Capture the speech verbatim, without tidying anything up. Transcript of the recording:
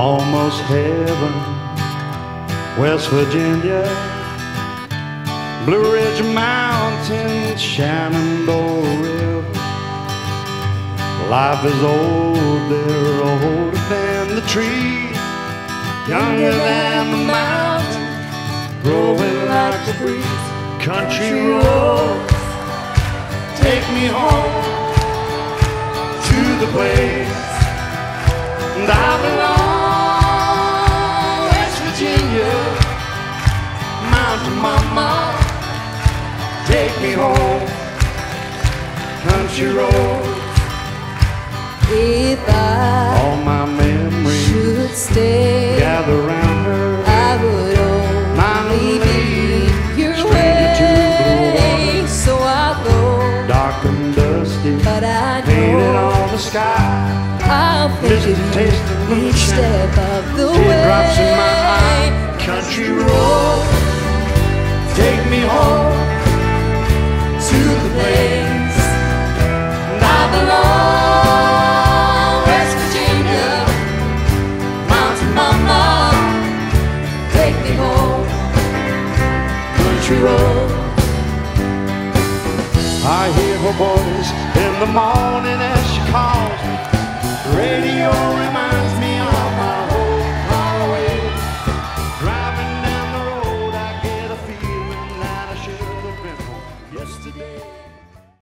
almost heaven. West Virginia, Blue Ridge Mountains, Shenandoah River. Life is old, they're older than the trees, younger than the mountain, growing like the breeze. Country roads, take me home to the place I belong. West Virginia, mountain mama, take me home. Country roads, if I all my memories should stay, gather round her. I would only be your way. So I'll go, dark and dusty, but I painted know on the sky. I'll pick you taste of each step of the way. Teardrops in my eye. Country road, take me home to the place I belong. West Virginia, mountain mama, take me home. Country road. I hear her voice in the morning as she calls.